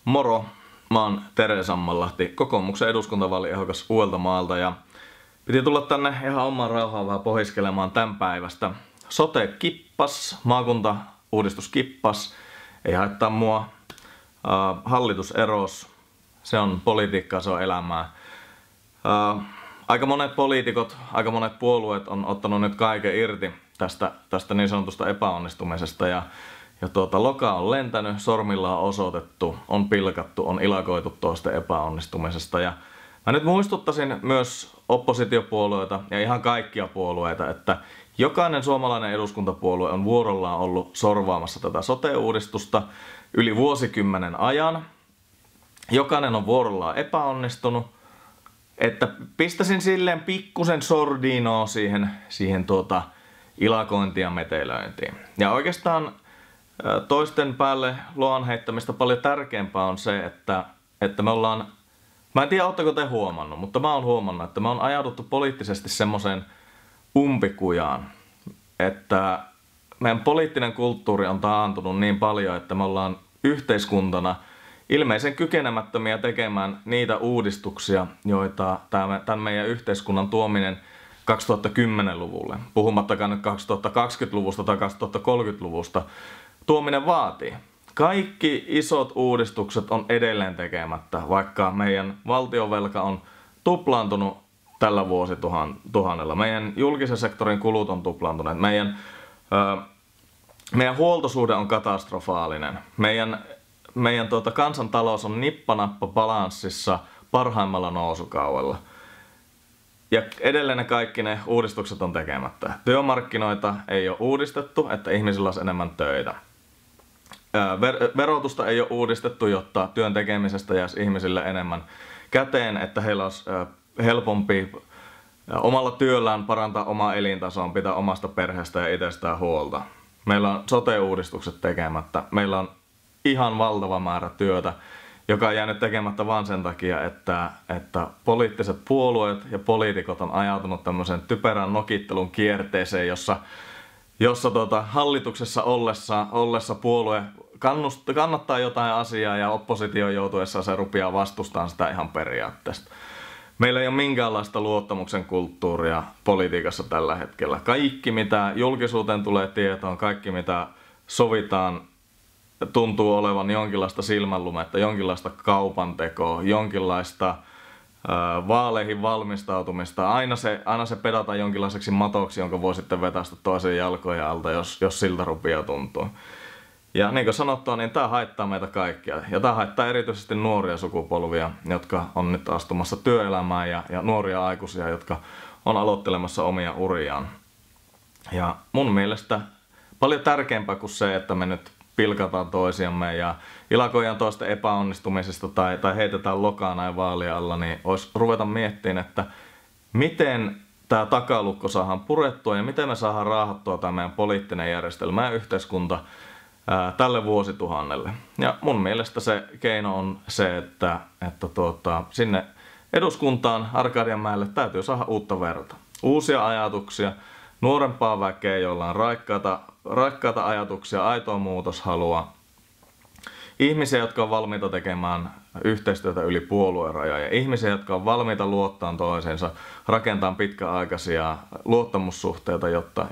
Moro, mä oon Tere Sammanlahti, kokoomuksen eduskuntavaaliehdokas Uudeltamaalta ja piti tulla tänne ihan omaan rauhaan vähän pohiskelemaan tämän päivästä. Sote kippas, maakuntauudistus kippas, ei haittaa mua. Hallitus eros, se on politiikkaa, se on elämää. Aika monet poliitikot, aika monet puolueet on ottanut nyt kaiken irti tästä niin sanotusta epäonnistumisesta ja loka on lentänyt, sormilla on osoitettu, on pilkattu, on ilakoitu toisten epäonnistumisesta. Ja mä nyt muistuttaisin myös oppositiopuolueita ja ihan kaikkia puolueita, että jokainen suomalainen eduskuntapuolue on vuorollaan ollut sorvaamassa tätä sote-uudistusta yli vuosikymmenen ajan. Jokainen on vuorollaan epäonnistunut. Että pistäisin silleen pikkusen sordinoa siihen ilakointiin ja metelöintiin. Ja oikeastaan toisten päälle loan heittämistä paljon tärkeämpää on se, että me ollaan, mä en tiedä ootteko te huomannut, mutta mä oon huomannut, että me on ajauduttu poliittisesti semmoiseen umpikujaan, että meidän poliittinen kulttuuri on taantunut niin paljon, että me ollaan yhteiskuntana ilmeisen kykenemättömiä tekemään niitä uudistuksia, joita tämän meidän yhteiskunnan tuominen 2010-luvulle, puhumattakaan nyt 2020-luvusta tai 2030-luvusta, tuominen vaatii. Kaikki isot uudistukset on edelleen tekemättä, vaikka meidän valtionvelka on tuplaantunut tällä vuosituhannella. Meidän julkisen sektorin kulut on tuplaantuneet. Meidän huoltosuhde on katastrofaalinen. Meidän kansantalous on nippanappa balanssissa parhaimmalla nousukaudella. Ja edelleen ne kaikki ne uudistukset on tekemättä. Työmarkkinoita ei ole uudistettu, että ihmisillä olisi enemmän töitä. Verotusta ei ole uudistettu, jotta työn tekemisestä jäisi ihmisille enemmän käteen, että heillä olisi helpompi omalla työllään parantaa omaa elintasoa, pitää omasta perheestä ja itsestään huolta. Meillä on sote-uudistukset tekemättä. Meillä on ihan valtava määrä työtä, joka on jäänyt tekemättä vain sen takia, että poliittiset puolueet ja poliitikot on ajautunut tämmöisen typerän nokittelun kierteeseen, jossa hallituksessa ollessa puolue kannattaa jotain asiaa ja oppositio joutuessa se rupeaa vastustamaan sitä ihan periaatteesta. Meillä ei ole minkäänlaista luottamuksen kulttuuria politiikassa tällä hetkellä. Kaikki mitä julkisuuteen tulee tietoon, kaikki mitä sovitaan, tuntuu olevan jonkinlaista silmänlumetta, jonkinlaista kaupantekoa, jonkinlaista vaaleihin valmistautumista. Aina se pedataan jonkinlaiseksi matoksi, jonka voi sitten vetästä toisen jalkojen alta, jos siltä rupeaa tuntuu. Ja niin kuin sanottua, niin tämä haittaa meitä kaikkia. Ja tämä haittaa erityisesti nuoria sukupolvia, jotka on nyt astumassa työelämään ja nuoria aikuisia, jotka on aloittelemassa omia uriaan. Ja mun mielestä paljon tärkeämpää kuin se, että me nyt pilkataan toisiamme ja ilakoidaan toisten epäonnistumisesta tai heitetään lokaa näin vaalien alla, niin olisi ruveta miettimään, että miten tämä takalukko saadaan purettua ja miten me saadaan raahattua tämä meidän poliittinen järjestelmä ja yhteiskunta tälle vuosituhannelle. Ja mun mielestä se keino on se, että sinne eduskuntaan Arkadianmäelle täytyy saada uutta verta. Uusia ajatuksia, nuorempaa väkeä, jolla on raikkaita ajatuksia, aitoa muutoshalua. Ihmisiä, jotka on valmiita tekemään yhteistyötä yli puoluerajoja. Ihmisiä, jotka on valmiita luottamaan toisensa, rakentamaan pitkäaikaisia luottamussuhteita, jotta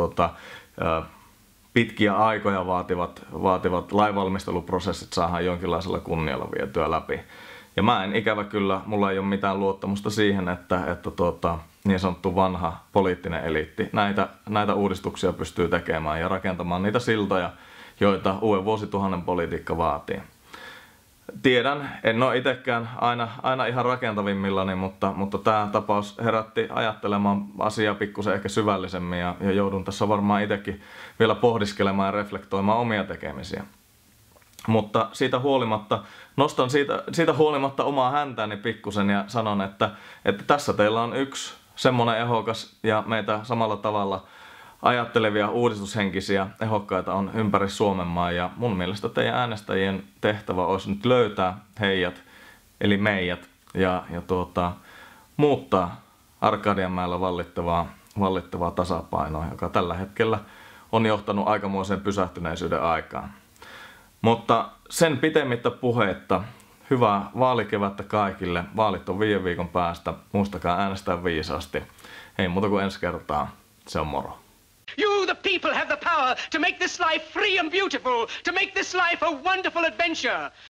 pitkiä aikoja vaativat lainvalmisteluprosessit saadaan jonkinlaisella kunnialla vietyä läpi. Ja mä en ikävä kyllä, mulla ei ole mitään luottamusta siihen, että niin sanottu vanha poliittinen eliitti näitä uudistuksia pystyy tekemään ja rakentamaan niitä siltoja, joita uuden vuosituhannen politiikka vaatii. Tiedän, en ole itsekään aina ihan rakentavimmillani, mutta tämä tapaus herätti ajattelemaan asiaa pikkusen ehkä syvällisemmin ja joudun tässä varmaan itsekin vielä pohdiskelemaan ja reflektoimaan omia tekemisiä. Mutta siitä huolimatta, nostan siitä huolimatta omaa häntäni pikkusen ja sanon, että tässä teillä on yksi semmoinen ehokas ja meitä samalla tavalla ajattelevia uudistushenkisiä ehokkaita on ympäri Suomenmaa ja mun mielestä teidän äänestäjien tehtävä olisi nyt löytää heidät, eli meidät, ja muuttaa Arkadianmäellä vallitsevaa tasapainoa, joka tällä hetkellä on johtanut aikamoiseen pysähtyneisyyden aikaan. Mutta sen pitemmittä puheitta, hyvää vaalikevättä kaikille. Vaalit on 5 viikon päästä. Muistakaa äänestää viisaasti. Ei muuta kuin ensi kertaa. Se on moro. You, the people, have the power to make this life free and beautiful, to make this life a wonderful adventure.